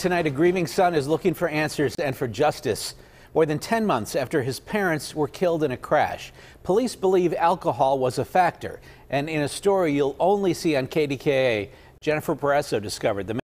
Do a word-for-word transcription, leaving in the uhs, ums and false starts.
Tonight, a grieving son is looking for answers and for justice. More than ten months after his parents were killed in a crash, police believe alcohol was a factor. And in a story you'll only see on K D K A, Jennifer Peresso discovered the